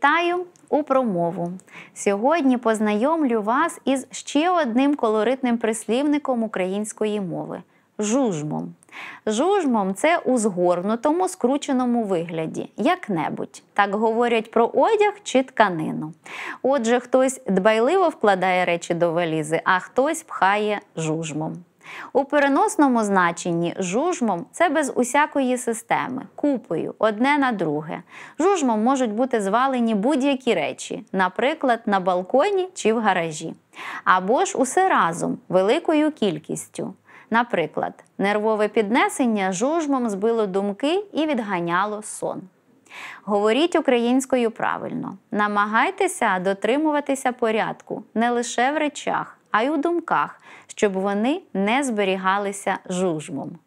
Вітаю у промову. Сьогодні познайомлю вас із ще одним колоритним прислівником української мови – жужмом. Жужмом – це у згорнутому, скрученому вигляді, як-небудь. Так говорять про одяг чи тканину. Отже, хтось дбайливо вкладає речі до валізи, а хтось пхає жужмом. У переносному значенні жужмом – це без усякої системи, купою, одне на друге. Жужмом можуть бути звалені будь-які речі, наприклад, на балконі чи в гаражі. Або ж усе разом, великою кількістю. Наприклад, нервове піднесення жужмом збило думки і відганяло сон. Говоріть українською правильно. Намагайтеся дотримуватися порядку не лише в речах, а й у думках, щоб вони не зберігалися жужмом.